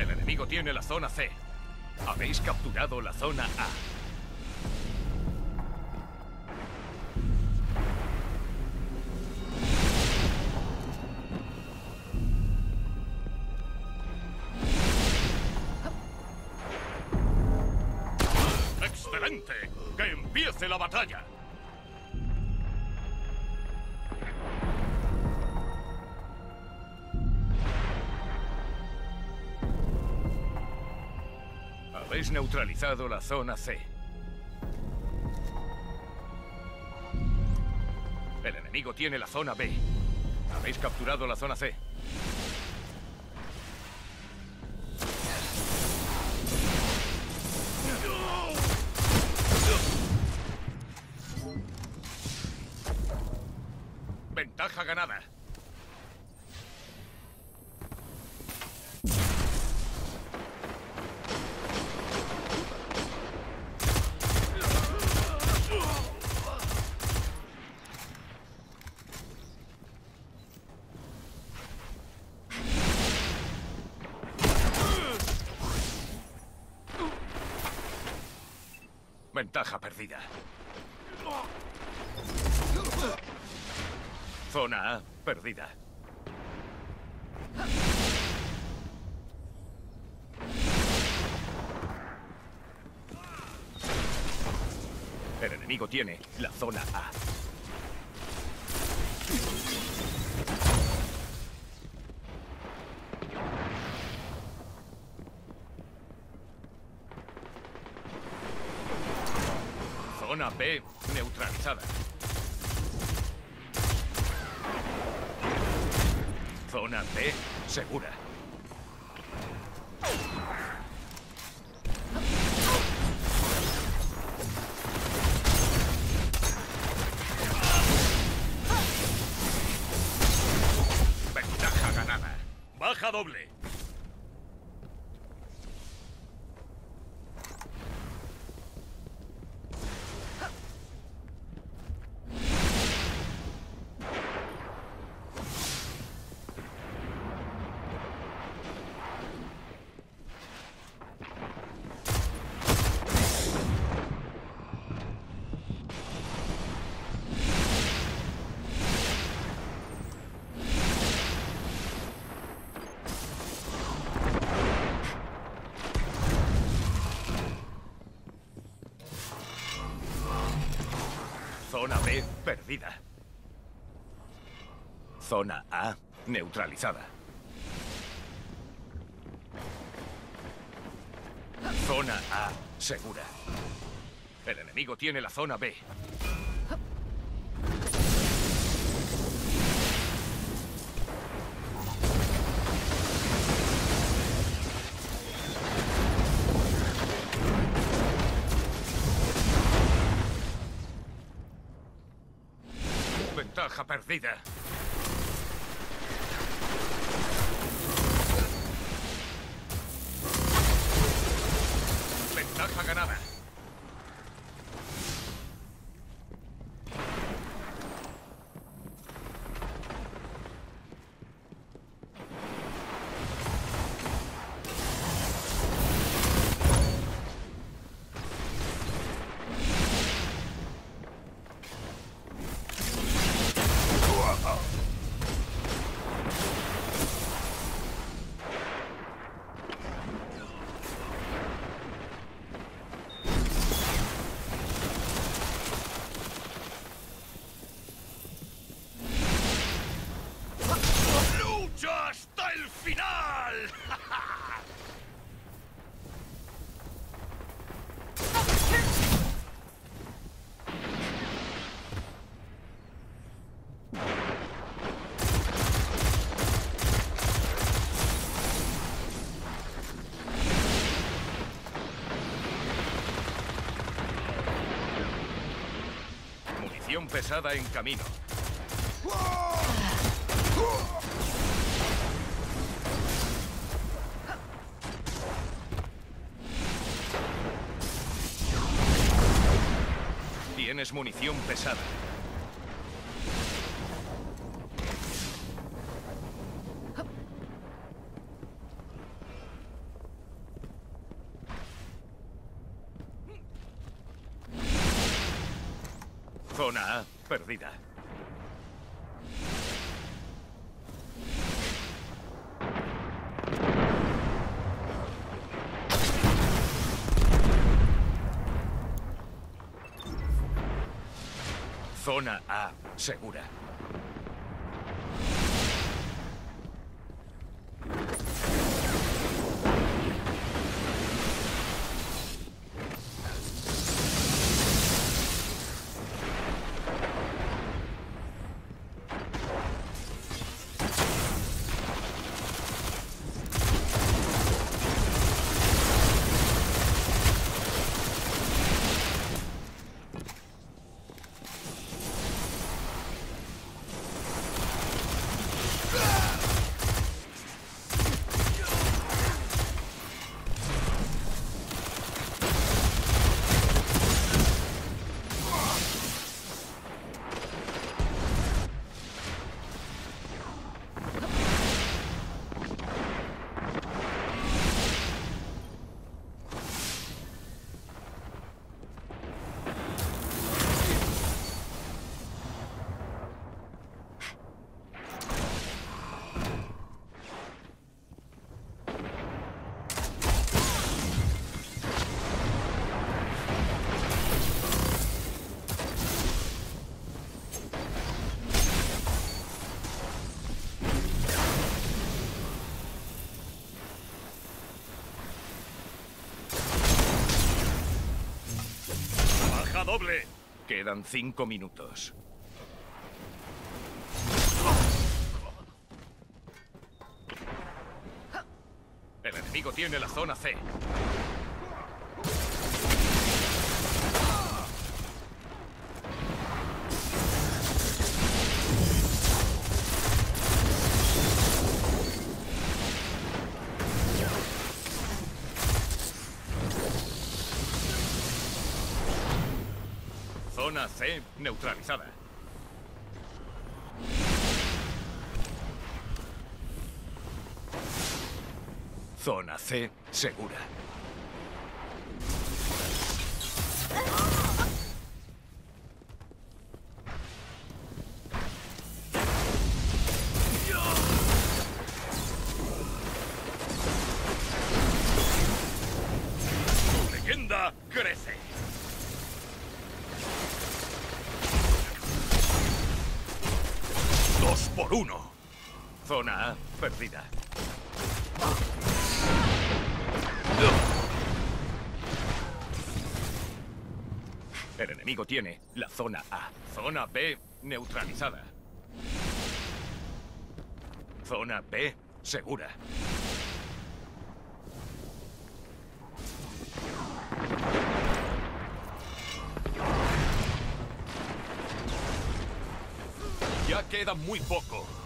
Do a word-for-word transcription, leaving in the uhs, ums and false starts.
El enemigo tiene la zona C. Habéis capturado la zona A. ¡Excelente! ¡Que empiece la batalla! Habéis neutralizado la zona C. El enemigo tiene la zona B. Habéis capturado la zona C. Ventaja ganada. Ventaja perdida. Zona A perdida. El enemigo tiene la zona A. Zona B neutralizada. Zona C segura. Ventaja ganada. Baja doble. Zona B perdida. Zona A neutralizada. Zona A segura. El enemigo tiene la zona B. Ventaja perdida. Ventaja ganada. ¡Hasta el final! Munición pesada en camino. Tienes munición pesada. Zona A perdida. Zona A segura. Doble. Quedan cinco minutos. El enemigo tiene la zona C. Zona C neutralizada. Zona C segura. Tu leyenda crece. Dos por uno. Zona A perdida. El enemigo tiene la zona A. Zona B neutralizada. Zona B segura. Ya queda muy poco.